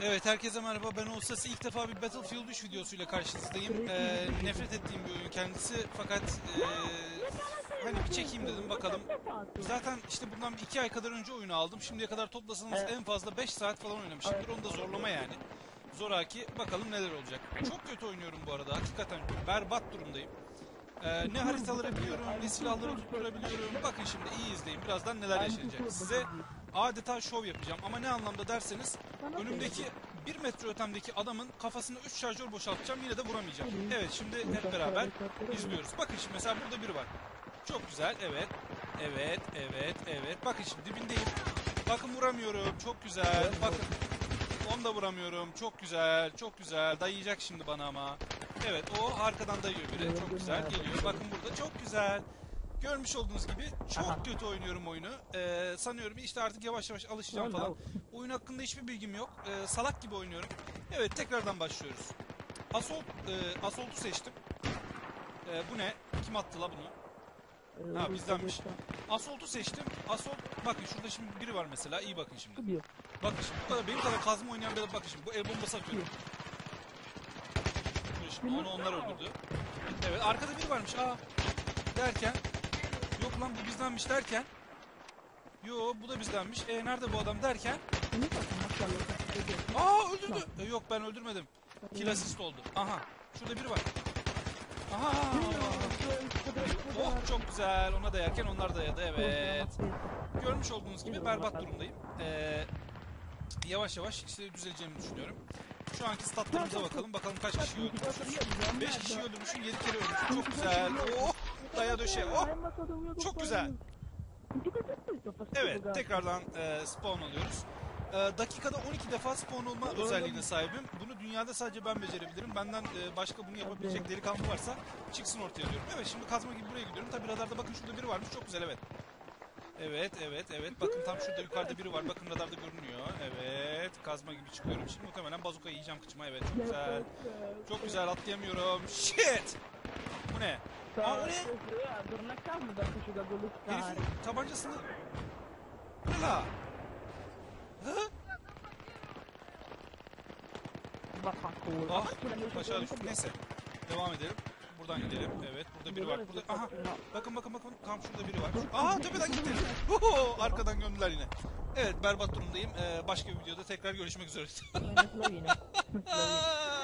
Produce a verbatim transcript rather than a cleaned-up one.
Evet, herkese merhaba. Ben Olsası. İlk defa bir Battlefield üç videosuyla karşınızdayım. Ee, nefret ettiğim bir oyun kendisi. Fakat ee, hani bir çekeyim dedim, bakalım. Zaten işte bundan bir iki ay kadar önce oyunu aldım. Şimdiye kadar toplasanız en fazla beş saat falan oynamışımdır. Onu da zorlama yani. Zoraki. Bakalım neler olacak. Çok kötü oynuyorum bu arada. Hakikaten berbat durumdayım. Ee, ne haritaları biliyorum, ne silahları tutturabiliyorum. Bakın şimdi iyi izleyin. Birazdan neler yaşanacak. Size adeta şov yapacağım. Ama ne anlamda derseniz, önümdeki bir metre ötemdeki adamın kafasına üç şarjör boşaltacağım. Yine de vuramayacağım. Evet, şimdi hep beraber izliyoruz. Bakın şimdi mesela burada biri var. Çok güzel. Evet. Evet. Evet. Evet. Bakın şimdi dibindeyim. Bakın vuramıyorum. Çok güzel. Bakın. Onu da vuramıyorum. Çok güzel. Çok güzel. Dayayacak şimdi bana ama. Evet, o arkadan dayıyor biri. Çok güzel geliyor. Bakın burada çok güzel. Görmüş olduğunuz gibi çok kötü oynuyorum oyunu. Ee, sanıyorum işte artık yavaş yavaş alışacağım falan. Oyun hakkında hiçbir bilgim yok. Ee, salak gibi oynuyorum. Evet, tekrardan başlıyoruz. Assault, e, Assault'u seçtim. Ee, bu ne? Kim attı la bunu? Ha, bizdenmiş. Assault'u seçtim. Assault, bakın şurada şimdi biri var mesela. İyi bakın şimdi. Bakın şimdi bu kadar, benim kadar kazma oynayan bir, bakın şimdi bu el bombası atıyorum. Şimdi onu onlar öldürdü. Evet, arkada biri varmış. Aa, derken, yok lan bu bizdenmiş derken, yo bu da bizdenmiş. E nerede bu adam derken, aa öldürdü. E, yok ben öldürmedim. Kill assist oldu. Aha, şurada biri var. Aha. Oh çok güzel. Ona dayarken onlar dayadı. Evet. Görmüş olduğunuz gibi berbat durumdayım. Ee, yavaş yavaş işte düzeleceğimi düşünüyorum. Şu anki statlarımıza bakalım. Bakalım kaç kişiyi öldürmüşüz. beş kişiyi öldürmüşüm. yedi kere ölmüşüm. Çok güzel. Oh! Daya döşe. Oh! Çok güzel. Evet. Tekrardan e, spawn alıyoruz. E, dakikada on iki defa spawn olma özelliğine sahibim. Bunu dünyada sadece ben becerebilirim. Benden e, başka bunu yapabilecek delikanlı varsa çıksın ortaya diyorum. Evet, şimdi kazma gibi buraya gidiyorum. Tabi radarda bakın şurada biri varmış. Çok güzel, evet. Evet, evet, evet. Bakın tam şurada yukarıda biri var. Bakın radarda görünüyor. Evet. Kazma gibi çıkıyorum. Şimdi muhtemelen bazukayı yiyeceğim kıçıma. Evet, çok güzel. Çok güzel, atlayamıyorum. Shit! Bu ne? Aa, o ne? Herifin tabancasını... Kırla! Hı? Ah, aşağı düştüm. Neyse. Devam edelim. Buradan gidelim. Evet, burada biri var. Burada... Aha! Bakın bakın bakın. Tam şurada biri var. Aha, tepeden gitti. Huhu! Arkadan gömdüler yine. Evet, berbat durumdayım. Ee, başka bir videoda tekrar görüşmek üzere.